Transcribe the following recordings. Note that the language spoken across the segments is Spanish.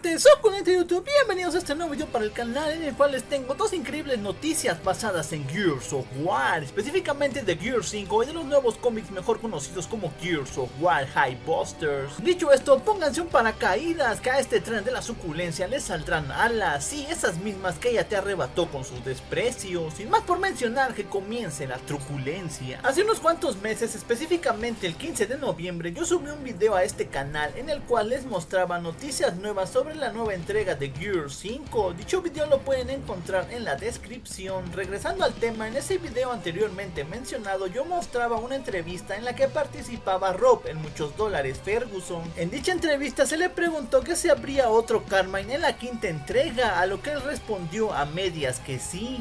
gente suculenta de YouTube, bienvenidos a este nuevo video para el canal en el cual les tengo dos increíbles noticias basadas en Gears of War, específicamente de Gears 5 y de los nuevos cómics mejor conocidos como Gears of War High Busters. Dicho esto, pónganse un paracaídas que a este tren de la suculencia les saldrán alas, sí, esas mismas que ella te arrebató con sus desprecios. Sin más por mencionar, que comience la truculencia. Hace unos cuantos meses, específicamente el 15 de noviembre, yo subí un video a este canal en el cual les mostraba noticias nuevas sobre la nueva entrega de Gears 5. Dicho video lo pueden encontrar en la descripción. Regresando al tema, en ese video anteriormente mencionado yo mostraba una entrevista en la que participaba Rob, en muchos dólares Ferguson. En dicha entrevista se le preguntó que si habría otro Carmine en la quinta entrega, a lo que él respondió a medias que sí.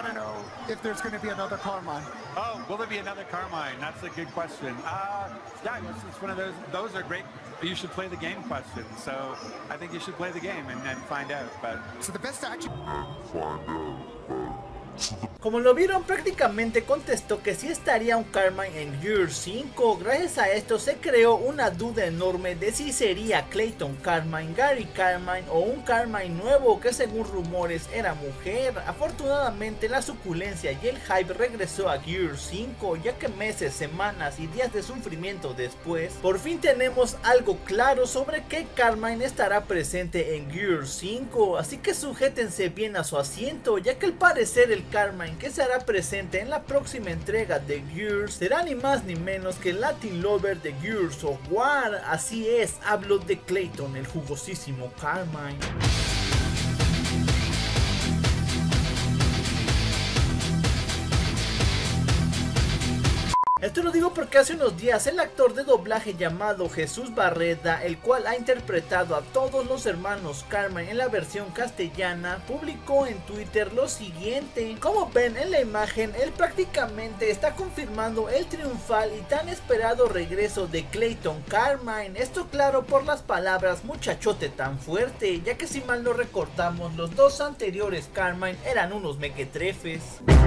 Oh, will there be another Carmine? That's a good question. Yeah, it's one of those are great. You should play the game questions. So I think you should play the game and find out. But so the best action. Como lo vieron, prácticamente contestó que sí estaría un Carmine en Gears 5. Gracias a esto se creó una duda enorme de si sería Clayton Carmine, Gary Carmine o un Carmine nuevo que según rumores era mujer. Afortunadamente la suculencia y el hype regresó a Gears 5, ya que meses, semanas y días de sufrimiento después, por fin tenemos algo claro sobre qué Carmine estará presente en Gears 5. Así que sujétense bien a su asiento, ya que al parecer el Carmine que se hará presente en la próxima entrega de Gears será ni más ni menos que el Latin Lover de Gears of War. Así es, hablo de Clayton, el jugosísimo Carmine. Esto lo digo porque hace unos días el actor de doblaje llamado Jesús Barreda, el cual ha interpretado a todos los hermanos Carmine en la versión castellana, publicó en Twitter lo siguiente. Como ven en la imagen, él prácticamente está confirmando el triunfal y tan esperado regreso de Clayton Carmine. Esto claro por las palabras muchachote tan fuerte, ya que si mal no recordamos, los dos anteriores Carmine eran unos mequetrefes.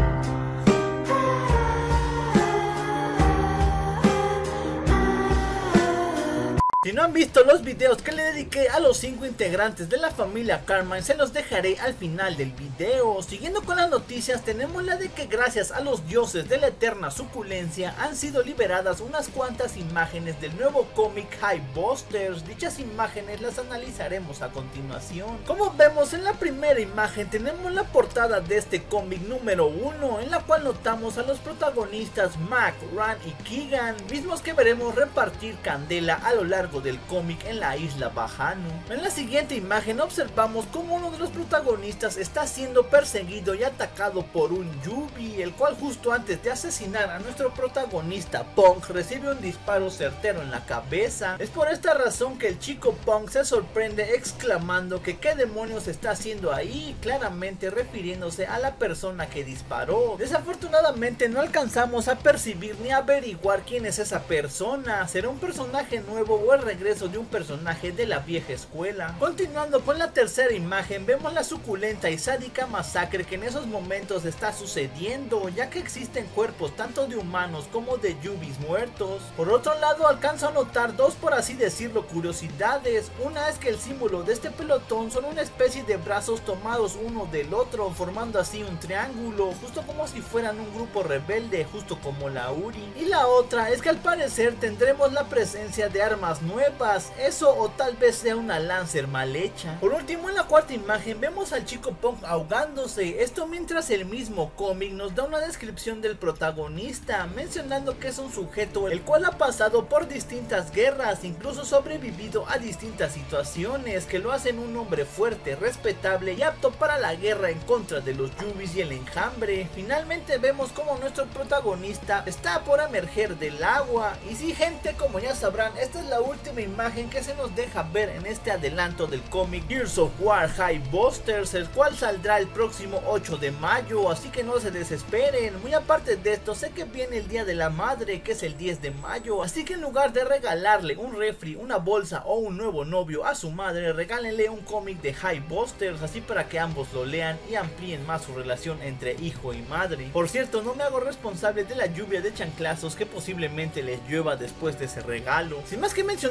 Si no han visto los videos que le dediqué a los 5 integrantes de la familia Carmine, se los dejaré al final del video. Siguiendo con las noticias, tenemos la de que gracias a los dioses de la eterna suculencia han sido liberadas unas cuantas imágenes del nuevo cómic High Busters. Dichas imágenes las analizaremos a continuación. Como vemos en la primera imagen, tenemos la portada de este cómic número 1, en la cual notamos a los protagonistas Mac, Ran y Keegan, mismos que veremos repartir candela a lo largo del cómic en la isla Bajano. En la siguiente imagen observamos como uno de los protagonistas está siendo perseguido y atacado por un Yubi, el cual justo antes de asesinar a nuestro protagonista Punk recibe un disparo certero en la cabeza. Es por esta razón que el chico Punk se sorprende exclamando que qué demonios está haciendo ahí, claramente refiriéndose a la persona que disparó. Desafortunadamente no alcanzamos a percibir ni averiguar quién es esa persona. ¿Será un personaje nuevo o el regreso de un personaje de la vieja escuela? Continuando con la tercera imagen, vemos la suculenta y sádica masacre que en esos momentos está sucediendo, ya que existen cuerpos tanto de humanos como de Yubis muertos. Por otro lado, alcanzo a notar dos, por así decirlo, curiosidades. Una es que el símbolo de este pelotón son una especie de brazos tomados uno del otro, formando así un triángulo, justo como si fueran un grupo rebelde, justo como la Uri. Y la otra es que al parecer tendremos la presencia de armas nuevas, eso o tal vez sea una Lancer mal hecha. Por último, en la cuarta imagen vemos al chico Punk ahogándose, esto mientras el mismo cómic nos da una descripción del protagonista, mencionando que es un sujeto el cual ha pasado por distintas guerras, incluso sobrevivido a distintas situaciones que lo hacen un hombre fuerte, respetable y apto para la guerra en contra de los Yubis y el enjambre. Finalmente vemos como nuestro protagonista está por emerger del agua, y sí gente, como ya sabrán, esta es la última imagen que se nos deja ver en este adelanto del cómic Gears of War High Busters, el cual saldrá el próximo 8 de mayo, así que no se desesperen. Muy aparte de esto, sé que viene el día de la madre, que es el 10 de mayo, así que en lugar de regalarle un refri, una bolsa o un nuevo novio a su madre, regálenle un cómic de High Busters, así para que ambos lo lean y amplíen más su relación entre hijo y madre. Por cierto, no me hago responsable de la lluvia de chanclazos que posiblemente les llueva después de ese regalo. Sin más que mencionar,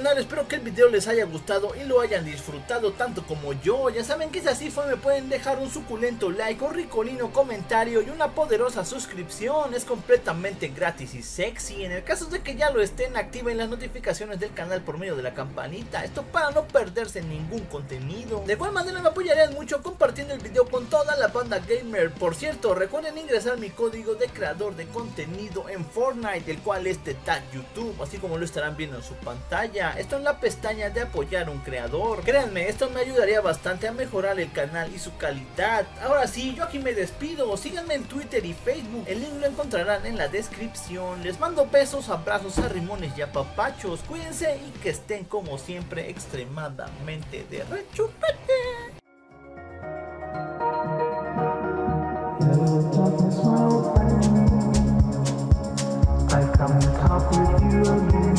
canal, espero que el video les haya gustado y lo hayan disfrutado tanto como yo. Ya saben que si así fue me pueden dejar un suculento like o ricolino comentario y una poderosa suscripción. Es completamente gratis y sexy. En el caso de que ya lo estén, activen las notificaciones del canal por medio de la campanita, esto para no perderse ningún contenido. De igual manera me apoyarían mucho compartiendo el video con toda la banda gamer. Por cierto, recuerden ingresar mi código de creador de contenido en Fortnite, el cual es de Tag YouTube, así como lo estarán viendo en su pantalla. Esto en la pestaña de apoyar a un creador. Créanme, esto me ayudaría bastante a mejorar el canal y su calidad. Ahora sí, yo aquí me despido. Síganme en Twitter y Facebook, el link lo encontrarán en la descripción. Les mando besos, abrazos, arrimones y apapachos. Cuídense y que estén como siempre extremadamente de rechupete. I come to talk with you again.